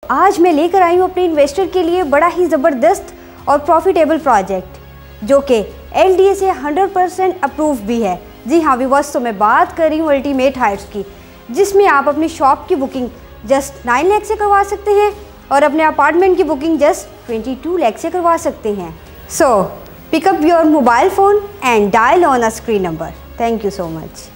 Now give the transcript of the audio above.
आज मैं लेकर आई हूँ अपने इन्वेस्टर के लिए बड़ा ही ज़बरदस्त और प्रॉफिटेबल प्रोजेक्ट जो कि LDA से 100% अप्रूव भी है। जी हाँ व्यूअर्स, तो मैं बात कर रही हूँ अल्टीमेट हाइट्स की, जिसमें आप अपनी शॉप की बुकिंग जस्ट 9 लाख से करवा सकते हैं और अपने अपार्टमेंट की बुकिंग जस्ट 22 लाख से करवा सकते हैं। So pick up your mobile phone and dial on a screen number. Thank you so much.